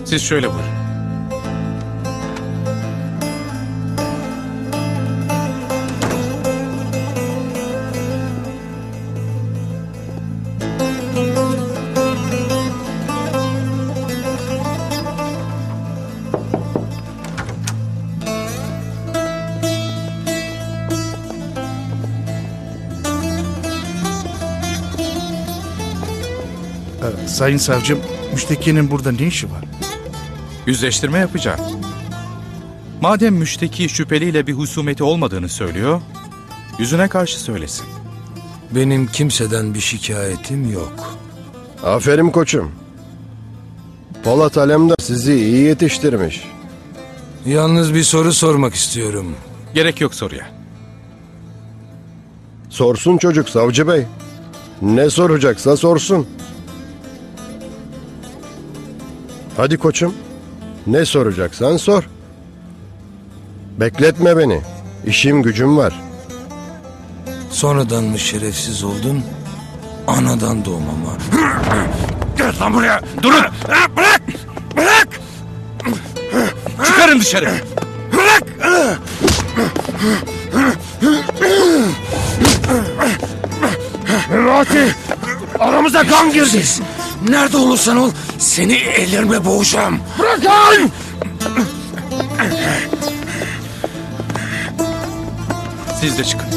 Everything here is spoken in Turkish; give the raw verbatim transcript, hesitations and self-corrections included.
Siz şöyle buyurun. Sayın savcım, müştekinin burada ne işi var? Yüzleştirme yapacağım. Madem müşteki şüpheliyle bir husumeti olmadığını söylüyor, yüzüne karşı söylesin. Benim kimseden bir şikayetim yok. Aferin koçum. Polat Alemdar sizi iyi yetiştirmiş. Yalnız bir soru sormak istiyorum. Gerek yok soruya. Sorsun çocuk savcı bey. Ne soracaksa sorsun. Hadi koçum. Ne soracaksan sor. Bekletme beni. İşim gücüm var. Sonradan mı şerefsiz oldun? Anadan doğmama. Gel lan buraya! Durun! Bırak! Bırak! Çıkarın dışarı! Bırak! Memati! Aramıza kan girdi. Nerede olursan ol seni ellerimle boğacağım. Bırakın! Siz de çıkın.